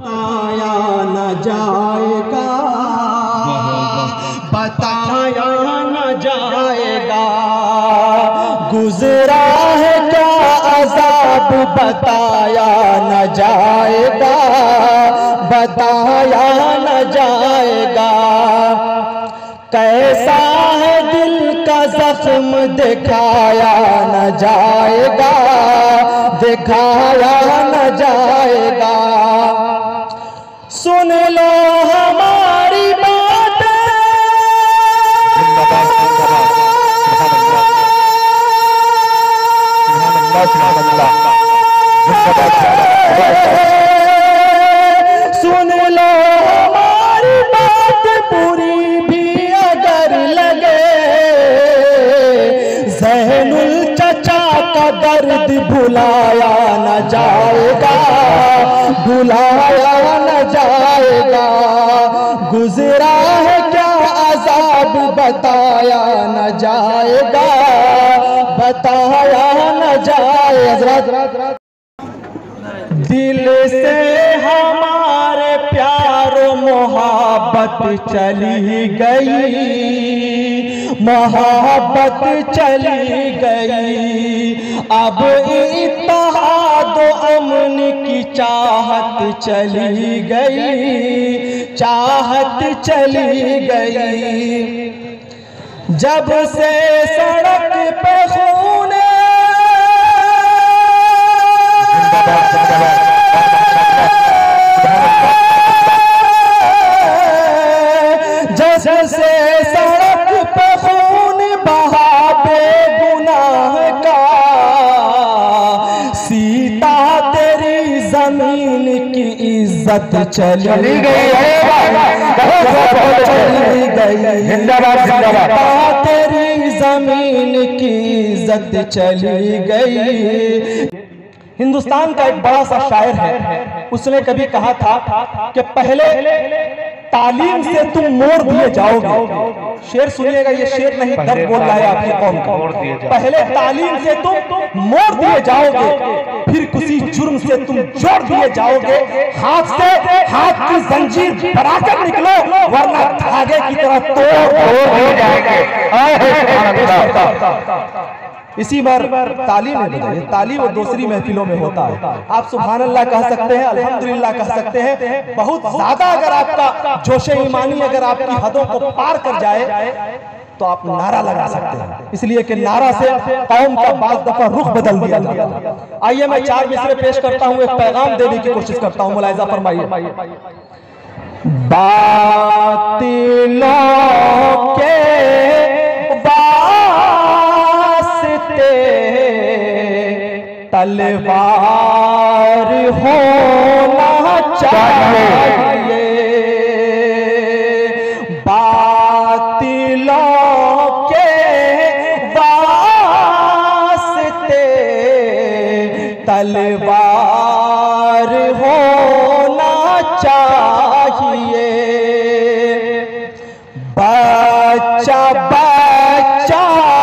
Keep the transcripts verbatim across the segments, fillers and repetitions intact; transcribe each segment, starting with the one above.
बताया न जाएगा, बताया न जाएगा। गुजरा है क्या अज़ाब बताया न जाएगा, बताया न जाएगा। कैसा है दिल का जख्म दिखाया न जाएगा, दिखाया न जाएगा। सुन लो हमारी बात, सुन लो हमारी बात पूरी भी अगर लगे। ज़ैनुल चचा का दर्द भुलाया न जाएगा, भुलाया न जाएगा। गुजरा है क्या अज़ाब बताया न जाएगा, बताया न जाएगा। दिल से हमारे प्यारो मोहब्बत चली गई, मोहब्बत चली गई। अब इत्तेहाद अमन की चाहत चली गई, चाहत चली गई। जब से सड़क पे खून जैसे सड़क पे खून बहा बेगुनाह का, सीता तेरी जमीन की इज्जत चली गई, चली गई। तेरी जमीन की इज्जत चली गई। हिंदुस्तान का एक बड़ा सा शायर है, उसने कभी कहा था कि पहले तालीम से तुम मोड़ दिए जाओगे। शेर सुनिएगा, ये शेर नहीं दर्द बोल रहा है आपकी कौम का। पहले तालीम से तुम मोड़ दिए जाओगे, फिर किसी जुर्म से तुम जोड़ दिए जाओगे। हाथ से हाथ की जंजीर बनाकर निकलो, वरना धागे की तरह तोड़ दिए जाएंगे। इसी बार तालीम है, तालीम और दूसरी महफिलों में होता है। आप सुभान अल्लाह कह सकते हैं, अल्हम्दुलिल्लाह कह सकते हैं। बहुत ज्यादा अगर आपका जोशे ईमानी अगर आपकी हदों को पार कर जाए तो आप नारा लगा सकते हैं, इसलिए कि नारा से कौम का बाज़ दफा रुख बदल दिया जाता। आइए मैं चार मिसरे पेश करता हूँ, एक पैगाम देने की कोशिश करता हूँ, मुलाहिज़ा फरमाइए। बातिलों के तलवार होना चाहिए, बातिलों के वास्ते तलवार होना चाहिए। बच्चा बच्चा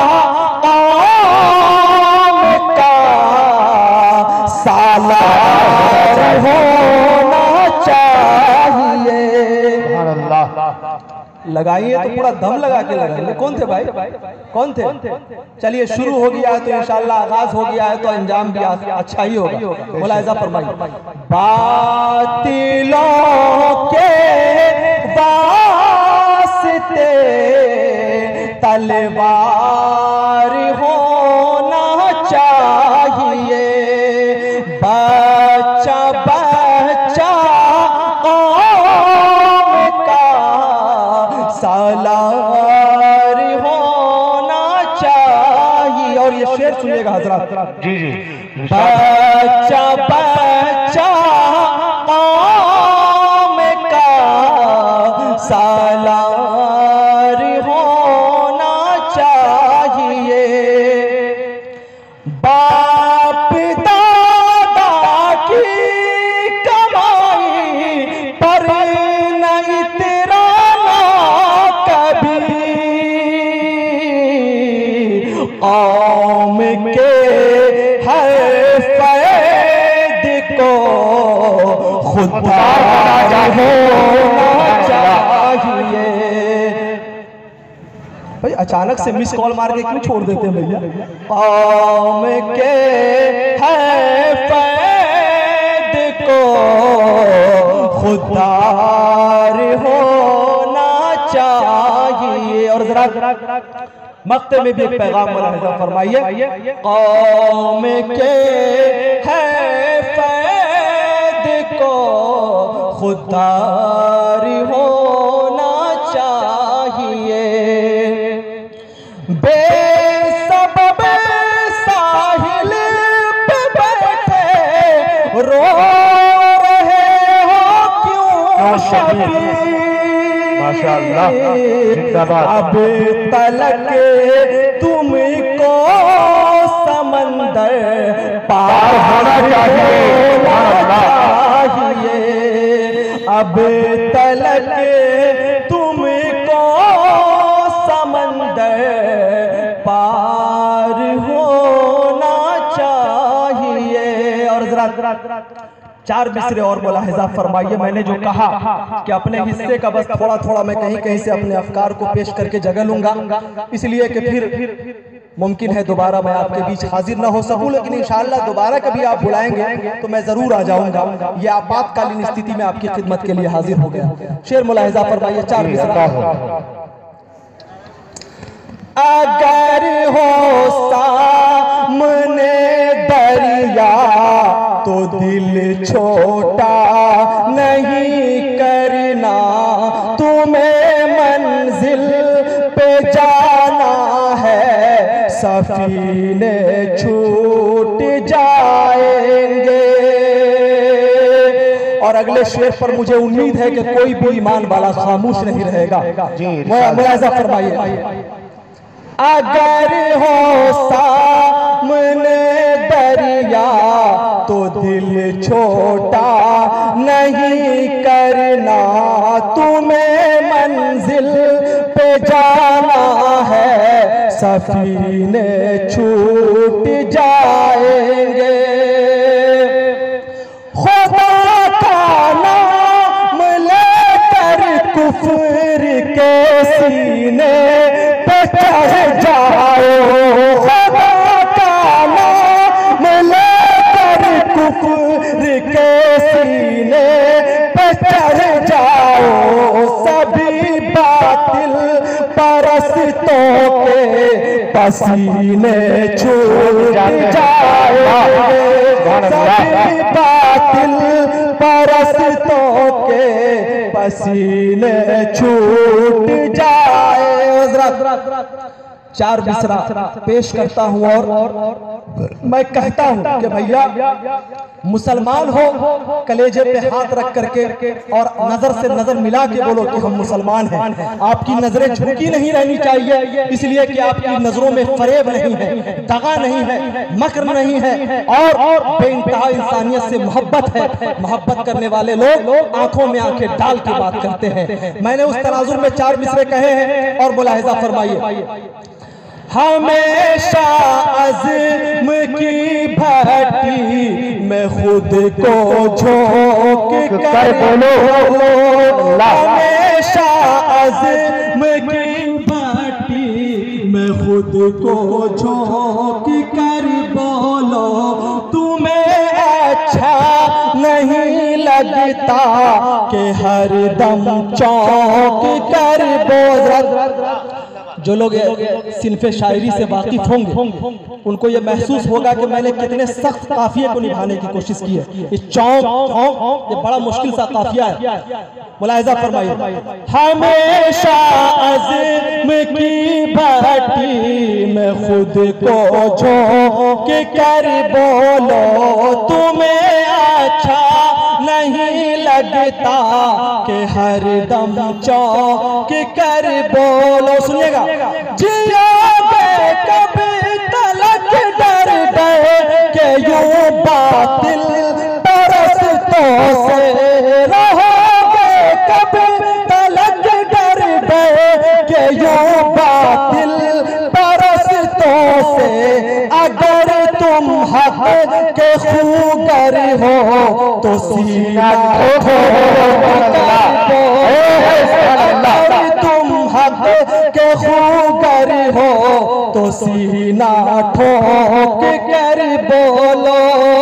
सालार होना चाहिए। लगाइए तो पूरा दम लगा के लगाइए। कौन थे भाई, कौन थे? चलिए शुरू हो गया है तो इंशाअल्लाह, आगाज हो गया है तो अंजाम भी अच्छा ही होगा। मुलाहिज़ा फरमाइए। बातिलों के वास्ते तलवार होना चाहिए, बच्चा बच्चा कौम का सालार होना चाहिए। और ये शेर सुनिएगा हजरत, जी जी। बच्चा बच्चा कौम का सालार होना चाहिए। बाप दादा की कमाई पर न इतराना कभी, कौम के हर फैद को खुदा होना चाहिए। भाई अचानक से मिस कॉल मार के क्यों छोड़ देते हैं भैया? कौम के है फैद को खुदार होना चाहिए। और जरा मक्ते में भी एक पैगाम मुलाहिजा फरमाइए, कौम के है फैद को खुदार होना चाहिए। बेसबब साहिल पे बैठे रो रहे हो क्यों शफी? माशाअल्लाह, जिंदाबाद। अब तलक तुमको समंदर पार होना चाहिए। अब तलक तुमको समंदर पार होना चाहिए। और जरा चार मिसरे और मुलाहिजा फरमाइए। मैंने जो कहा कि अपने हिस्से का बस थोड़ा थोड़ा मैं कहीं कहीं से अपने अफकार को पेश करके जगह लूंगा, इसलिए कि फिर मुमकिन है दोबारा मैं आपके बीच हाजिर ना हो सकूं, लेकिन इंशाअल्लाह दोबारा कभी आप बुलाएंगे तो मैं जरूर आ जाऊंगा। ये आपातकालीन स्थिति में आपकी खिदमत के लिए हाजिर हो गया। शेर मुलाहिजा फरमाइए, चार मिसरा। अगर हो सामने दरिया तो दिल छोटा नहीं करना, तुम्हें मंजिल पे जाना है, सफीने छूट जाएंगे। और अगले शेर पर मुझे उम्मीद है कि कोई भी ईमान वाला खामोश नहीं रहेगा। मुलाहिजा फरमाइए, अगर हो सामने दरिया तो दिल छोटा नहीं करना, तुम्हें मंजिल पे जाना है, सफीने छूट जाएंगे। खुदा का नाम लेकर कुफ्र के सीने पे चढ़ जाओ, खुदा का नाम लेकर कुफ्र के सीने पे चढ़ जाओ, सभी बातिल परस्तों के पसीने छूट जाएंगे, सभी बातिल परस्तों के पसीने छूट जाए। चार मिसरा पेश करता हूं और मैं कहता हूं कि भैया मुसलमान हो, कलेजे पे हाथ रख करके और नजर से नजर मिला के बोलो कि हम मुसलमान हैं। आपकी नजरें झुकी नहीं रहनी चाहिए, इसलिए कि आपकी नजरों में फरेब नहीं है, दगा नहीं है, मक्र नहीं है, और बेइंतहा इंसानियत से मोहब्बत है। मोहब्बत करने वाले लोग आंखों में आंखें डाल के बात करते हैं। मैंने उस तनाजुर में चार मिसरे कहे हैं और मुलाहिजा फरमाइए, हमेशा अज़्म की भट्टी में खुद को झोंक कर बोलो, हमेशा अज़्म की भट्टी में खुद को झोंक कर बोलो, तुम्हें अच्छा नहीं लगता कि हर दम चौंक कर बोलो। जो लोग सिनफे शायरी से वाकिफ होंगे उनको ये महसूस होगा कि मैंने कितने सख्त काफिये को निभाने की कोशिश की है। ये चौंक चौंक ये बड़ा मुश्किल सा काफिया है। मुलाहिजा फरमाइए, हमेशा अज़्म की भट्टी में खुद को झोंक कर बोलो, तुम्हें अच्छा नहीं लगता कि हर दम चौंक कर बोलो। सुनिएगा, जियोगे कभी तलक डर गए कि यूं बातिल परस्तों से, रहोगे कभी तलक डर गए कि यूं बातिल परस्तों से, अगर तुम हक के खूगर हो तो सीना अगर तुम हक के खूगर हो तो सीना ठोक कर बोलो।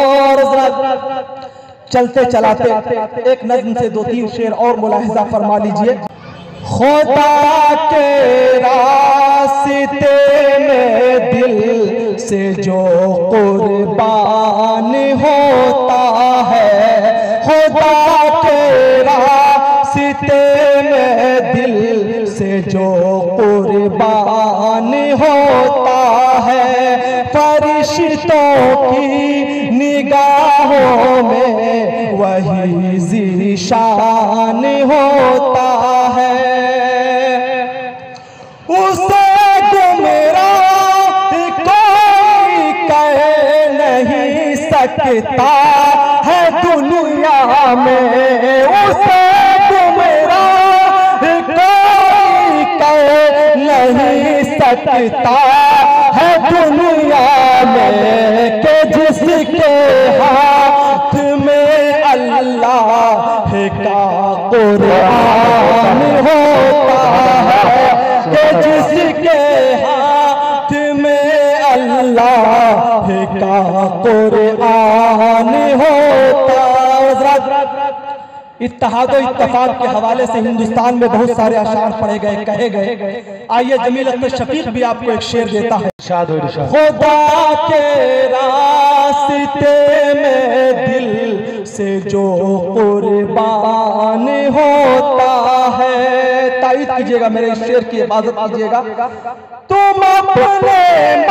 चलते चलाते एक नज़्म से दो तीन शेर और मुलाहिजा फरमा लीजिए। खुदा के रास्ते में दिल से जो कुर्बान होता है, खुदा के रास्ते में दिल से जो कुर्बान होता है, फरिश्तों की निगाहों में वही ज़ीशान होता है। उसे गुमराह कोई कह नहीं सकता है दुनिया में, उसे गुमराह कोई कह नहीं सकता है दुनिया में कि जिसके हाथ में अल्लाह का कुरान होता है, कि जिसके हाथ में अल्लाह का कुरान होता है। इत्तेहाद और इत्तेफाक के हवाले से हिंदुस्तान में बहुत सारे अशार पढ़े गए, कहे गए। आइए जमील अख्तर शफीक भी आपको एक शेर देता है। खुदा के रास्ते में दिल से जो कुर्बान होता है, ताईद कीजिएगा मेरे इस शेर की इबादत कीजिएगा। तुम अपने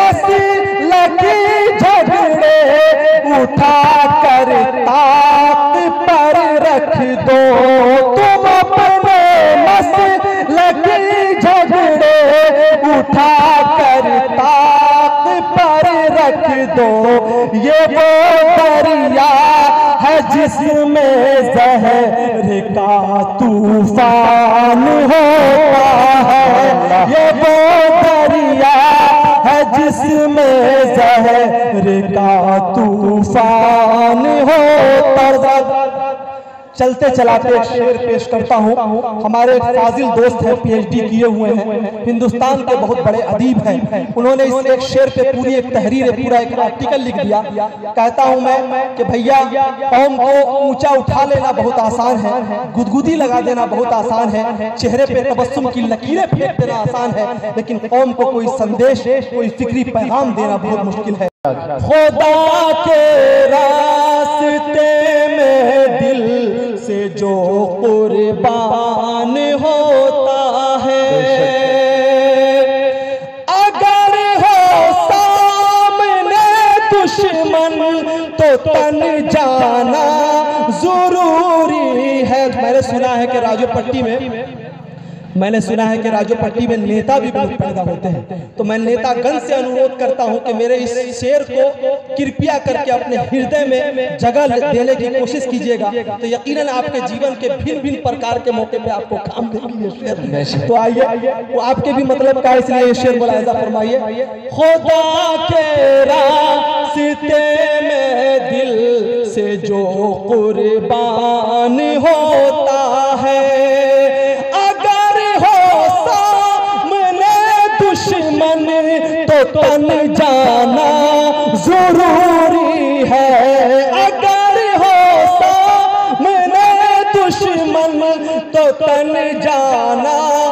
मसलक झगड़े उठा कर ताक पर रख दो, तुम अपने मसलक झगड़े उठा कर ताक पर रख दो। ये वो दरिया है जिसमें जहर का तूफान होता है, ये वो दरिया है जिसमें जहर का तूफान होता है। चलते चलाते एक शेर पेश करता हूँ। हमारे एक फाजिल दोस्त हैं, पीएचडी किए हुए हैं, हिंदुस्तान के बहुत बड़े अदीब हैं। उन्होंने इस एक शेर पे पूरी एक तहरीर, पूरा एक आर्टिकल लिख दिया। कहता हूँ मैं कि भैया कौम को ऊंचा उठा लेना बहुत आसान है, गुदगुदी लगा देना बहुत आसान है, चेहरे पे तबस्सुम की लकीरें फेंक देना आसान है, लेकिन कौम को कोई संदेश, कोई फिक्री पैगाम देना बहुत मुश्किल है। खुदा के रास्ते में दिल से जो कुर्बान होता है, अगर हो सामने दुश्मन तो तन जाना जरूरी है। मैंने सुना है कि राजोपट्टी में मैंने सुना है कि राजोपट्टी में नेता भी बहुत पैदा होते हैं, तो मैं नेतागण से अनुरोध करता हूं कि मेरे इस शेर को कृपया करके अपने हृदय में जगह देने की कोशिश कीजिएगा, तो यकीनन आपके जीवन के भिन्न भिन्न प्रकार के मौके पे आपको काम देगी ये शेर। तो आइए वो आपके भी मतलब का, इसलिए ये शेर मुलाहिजा फरमाइए। खुदा के रास्ते में दिल से जो कुर्बान होता है, तो तन जाना जरूरी है, अगर हो सामने दुश्मन तो तन जाना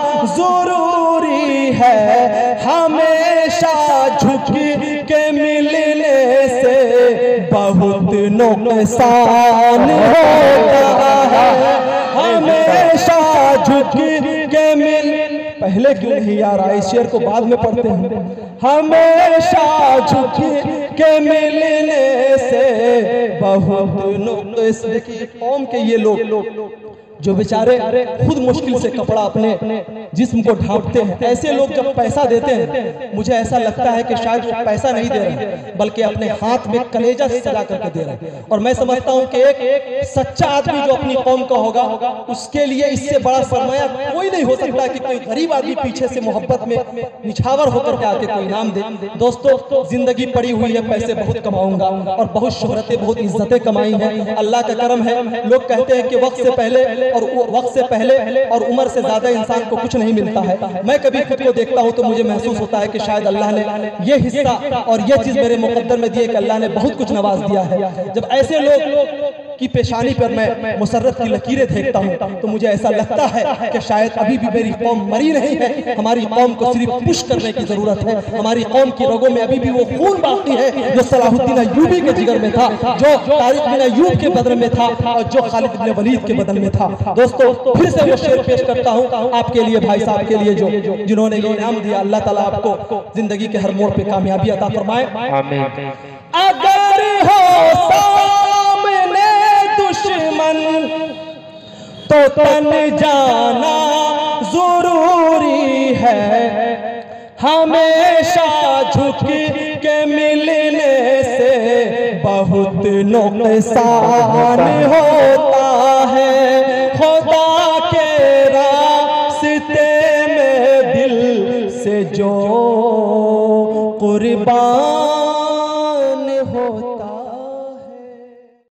जरूरी है। हमेशा झुक के मिलने से बहुत नुकसान होता है, हमेशा झुक के मिल पहले क्यों नहीं यार, इस शेर को बाद में पढ़ते हैं। हमेशा झुक के मिलने से बहुत नुक्स। देखिए कौम के ये लोग जो बेचारे खुद मुश्किल से कपड़ा अपने जिस्म को ढांपते हैं, ऐसे लोग जब पैसा देते हैं मुझे ऐसा लगता है कि शायद वो पैसा नहीं दे रहे बल्कि अपने हाथ में कलेजा सजा करके दे रहे हैं। और मैं समझता हूं कि एक सच्चा आदमी जो अपनी कौम का होगा उसके लिए इससे बड़ा सरमाया कोई नहीं हो सकता कि कोई गरीब आदमी पीछे से मोहब्बत में निछावर होकर के आके कोई इनाम दे। दोस्तों जिंदगी पड़ी हुई है, पैसे बहुत कमाऊंगा और बहुत शोहरतें बहुत इज्जतें कमाई हैं, अल्लाह का करम है। लोग कहते हैं कि वक्त से पहले और वक्त से पहले और उम्र से ज्यादा इंसान को कुछ नहीं मिलता है। मैं कभी खुद को देखता हूं तो मुझे महसूस होता है कि शायद अल्लाह ने ये हिस्सा और ये चीज मेरे मुकद्दर में दिए कि अल्लाह ने बहुत कुछ नवाज दिया है। जब ऐसे लोग की पेशानी पर मैं मुसर्रत की लकीरें देखता हूं तो मुझे ऐसा लगता है कि शायद अभी भी मेरी कौम मरी नहीं है। हमारी कौम को सिर्फ पुश करने की जरूरत है। हमारी कौम की रगों में अभी भी वो खून बाकी है जो सलाहुद्दीन अय्यूबी के जिगर में था, जो तारिक बिन अय्यूब के बदन में था और जो खालिद बिन वलीद के बदन में था। दोस्तों फिर से वो शेर पेश करता हूं आपके लिए, भाई साहब के लिए जो जिन्होंने ये इनाम दिया। अल्लाह ताला आपको जिंदगी के हर मोड़ पे कामयाबी अता फरमाए। आमीन। अगर हो सामने दुश्मन तो तन जाना जरूरी है, हमेशा झुक के मिलने से बहुत नुकसान होता है। खुदा के रास्ते में दिल से जो कुर्बान